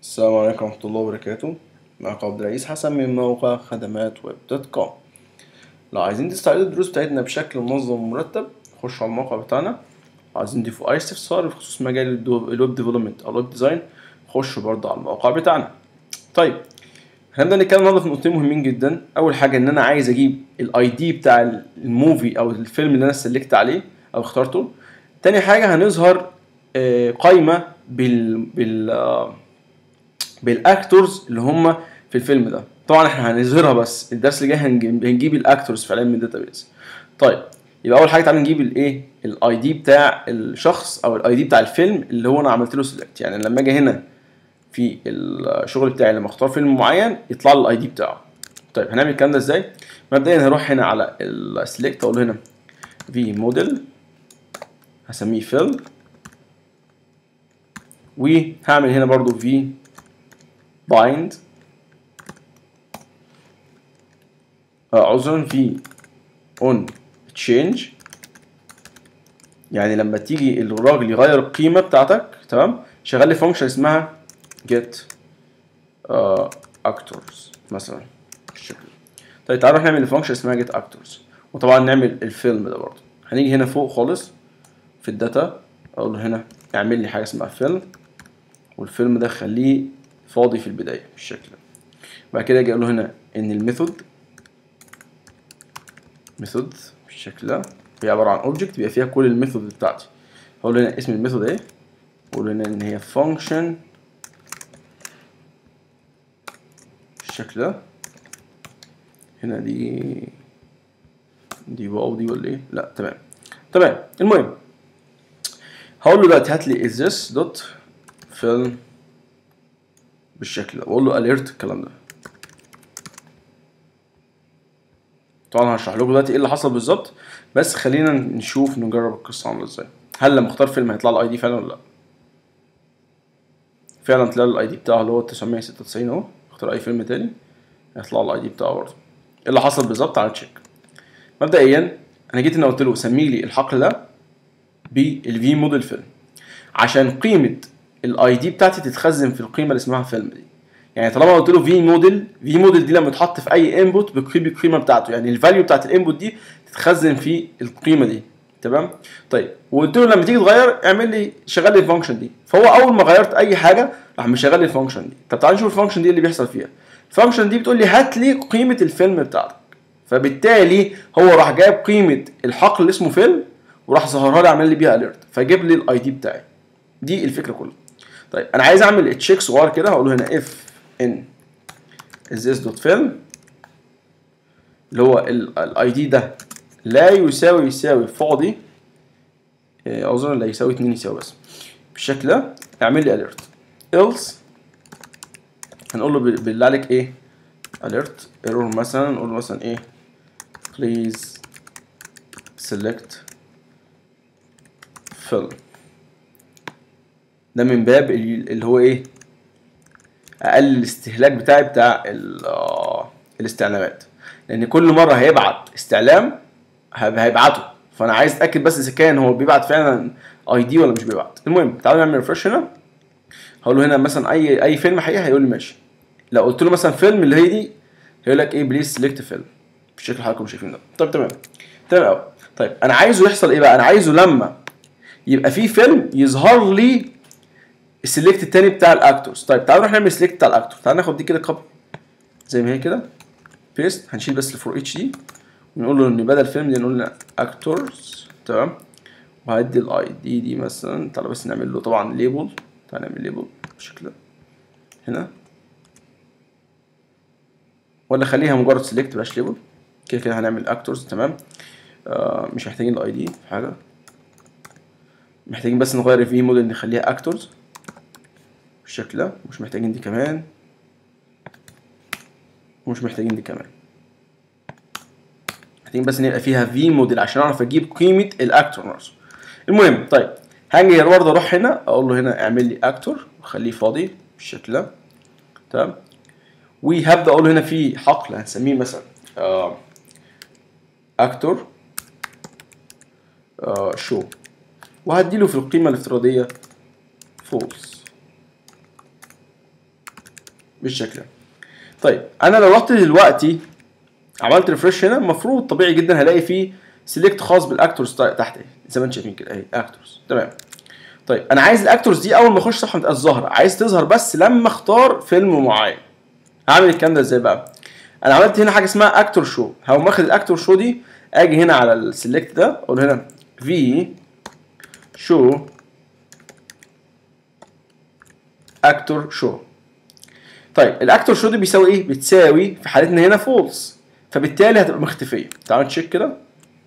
السلام عليكم ورحمة الله وبركاته. معكم عبد الرئيس حسن من موقع خدمات ويب دوت كوم. لو عايزين تستعرضوا الدروس بتاعتنا بشكل منظم ومرتب خشوا على الموقع بتاعنا. عايزين تضيفوا أي استفسار بخصوص مجال الويب ديفلوبمنت أو الويب ديزاين خشوا برضه على الموقع بتاعنا. طيب هنبدأ نتكلم النهارده في نقطتين مهمين جدا. أول حاجة إن أنا عايز أجيب الأي دي بتاع الموفي أو الفيلم اللي أنا سلكت عليه أو اخترته. تاني حاجة هنظهر قائمة بالاكتورز اللي هم في الفيلم ده. طبعا احنا هنظهرها بس الدرس اللي جاي هنجيب الاكتورز فعليا من الداتابيز. طيب يبقى اول حاجه تعالى نجيب الايه الاي دي بتاع الشخص او الاي دي بتاع الفيلم اللي هو انا عملت له سيلكت. يعني لما اجي هنا في الشغل بتاعي لما اختار فيلم معين يطلع لي الاي دي بتاعه. طيب هنعمل الكلام ده ازاي؟ مبدئيا هروح هنا على السيلكت اقول له هنا في موديل هسميه فيل، وهعمل هنا برضو في bind عذرا في on change. يعني لما تيجي الراجل يغير القيمة بتاعتك تمام شغال لي فانكشن اسمها get actors مثلا بالشكل. طيب تعالوا نعمل الفانكشن اسمها get actors وطبعا نعمل الفيلم ده برضه. هنيجي هنا فوق خالص في الداتا اقول له هنا اعمل لي حاجة اسمها فيلم، والفيلم ده خليه فاضي في البداية بالشكل ده. بعد كده اجي اقول له هنا ان الميثود بالشكل ده هي عبارة عن اوبجكت بيبقى فيها كل الميثود بتاعتي. هقول هنا اسم الميثود ايه، اقول هنا ان هي function بالشكل ده. هنا دي واو دي ولا ايه؟ لا تمام. المهم هقول له دلوقتي هات لي is this dot fill بالشكل ده واقول له alert الكلام ده. طبعا هشرح لكم دلوقتي ايه اللي حصل بالظبط، بس خلينا نجرب القصه عامله ازاي. هل لما اختار فيلم هيطلع له اي دي فعلا ولا لا؟ فعلا طلع له الاي دي بتاعه اللي هو 996 اهو. اختار اي فيلم تاني هيطلع له الاي دي بتاعه برضه. ايه اللي حصل بالظبط؟ تعالى تشيك. مبدئيا انا جيت هنا قلت له سمي لي الحقل ده بالفي موديل فيلم عشان قيمه الاي دي بتاعتي تتخزن في القيمه اللي اسمها فيلم دي. يعني طالما قلت له في موديل دي لما تحط في اي انبوت بتجيب القيمه بتاعته، يعني الفاليو بتاعت الانبوت دي تتخزن في القيمه دي. تمام. طيب وقلت له لما تيجي تغير اعمل لي شغل لي الفانكشن دي. فهو اول ما غيرت اي حاجه راح مشغل لي الفانكشن دي. طب تعال نشوف الفانكشن دي اللي بيحصل فيها. الفانكشن دي بتقول لي هات لي قيمه الفيلم بتاعتك، فبالتالي هو راح جايب قيمه الحقل اللي اسمه فيلم وراح ظهرها لي عمل لي بيها اليرت فجيب لي الاي دي بتاعي. دي الفكره كلها. طيب انا عايز اعمل تشيك صغير كده هقول له هنا if in is this dot fill اللي هو الاي دي ده لا يساوي فاضي، اظن لا يساوي 2 يساوي بس بالشكل ده اعمل لي alert. else هنقول له بالله عليك ايه alert error مثلا، نقول له مثلا ايه please select fill. ده من باب اللي هو ايه اقل الاستهلاك بتاعي بتاع الاستعلامات، لان كل مره هيبعت استعلام هيبعته، فانا عايز اتاكد بس اذا كان هو بيبعت فعلا اي دي ولا مش بيبعت. المهم تعالوا نعمل ريفرش هنا. هقول له هنا مثلا اي فيلم حقيقي هيقول لي ماشي. لو قلت له مثلا فيلم اللي هي دي هيقول لك ايه بليز سيلكت فيلم بالشكل اللي حضراتكم شايفين ده. طب تمام قوي. طيب انا عايزه يحصل ايه بقى؟ انا عايزه لما يبقى في فيلم يظهر لي السيلكت التاني بتاع الاكتورز. طيب تعالوا نروح نعمل سيلكت بتاع الاكتور. تعالوا ناخد دي كده كوبي زي ما هي كده بيست. هنشيل بس الفور اتش دي ونقول له ان بدل فيلم دي نقول له اكتورز. تمام. وهدي الاي دي مثلا. تعالوا بس نعمل له طبعا ليبل. تعالوا نعمل ليبل بالشكل ده هنا، ولا خليها مجرد سيلكت بلاش ليبل. كده هنعمل اكتورز. تمام. مش محتاجين الاي دي في حاجه، محتاجين بس نغير الفي موديل نخليها اكتورز بالشكل ده. مش محتاجين دي كمان ومش محتاجين دي كمان، محتاجين بس ان يبقى فيها في موديل عشان اعرف اجيب قيمه الاكتور نفسه. المهم طيب هاجي برضه اروح هنا اقول له هنا اعمل لي اكتور وخليه فاضي بالشكل ده. تمام. وهبدا اقول له هنا في حقل هنسميه مثلا اكتور شو، وهديله في القيمه الافتراضيه فولس. بالشكل ده. طيب انا لو رحت دلوقتي عملت ريفرش هنا، المفروض طبيعي جدا هلاقي فيه سيلكت خاص بالاكتورز تحت اهي زي ما انتم شايفين كده اهي اكتورز. تمام. طيب انا عايز الاكتورز دي اول ما اخش صفحه ما تبقاش ظاهره، عايز تظهر بس لما اختار فيلم معين. هعمل الكلام ده ازاي بقى؟ انا عملت هنا حاجه اسمها اكتور شو. هقوم واخد الاكتور شو دي، اجي هنا على السيلكت ده اقول هنا في شو اكتور شو. طيب الاكتور شو دي بيساوي ايه؟ بتساوي في حالتنا هنا فولس، فبالتالي هتبقى مختفيه. تعالوا نتشيك كده،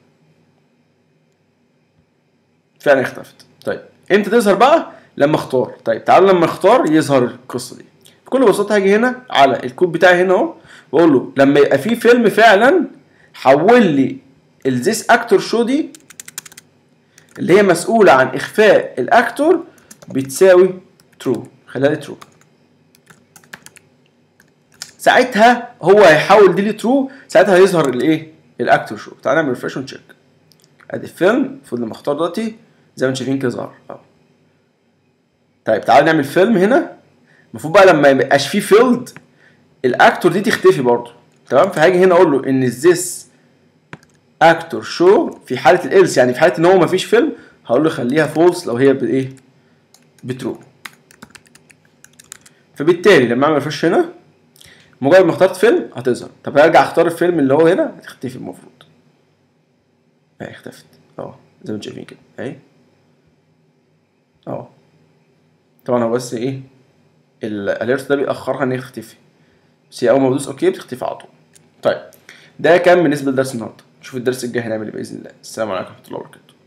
فعلا اختفت. طيب امتى تظهر بقى؟ لما اختار. طيب تعالوا لما اختار يظهر القصه دي. بكل بساطه هاجي هنا على الكود بتاعي هنا اهو، واقول له لما يبقى في فيلم فعلا حول لي الذيس اكتور شو دي اللي هي مسؤوله عن اخفاء الاكتور بتساوي ترو. خليها لي ترو. ساعتها هو هيحول دي لترو، ساعتها هيظهر الايه؟ الاكتور شو. تعالى نعمل ريفرش ونشيك. ادي الفيلم المفروض لما اختار دلوقتي زي ما انتم شايفين كده ظهر اهو. طيب تعالى نعمل فيلم هنا. المفروض بقى لما يبقاش فيه فيلد الاكتور دي تختفي برضه. تمام. فهاجي هنا اقول له ان ذيس اكتور شو في حاله الالس، يعني في حاله ان هو مفيش فيلم هقول له خليها فولس لو هي بايه؟ بترو. فبالتالي لما اعمل ريفرش هنا مجرد ما اخترت فيلم هتظهر. طب هرجع اختار الفيلم اللي هو هنا هتختفي المفروض. اهي اختفت اهو زي ما انتم شايفين كده اهي اهو. طبعا هو بس ايه الاليرت ده بيأخرها ان هي تختفي، بس هي اول ما بدوس اوكي بتختفي على طول. طيب ده كان بالنسبه لدرس النهارده. نشوف الدرس الجاي هنعمل ايه باذن الله. السلام عليكم ورحمه الله وبركاته.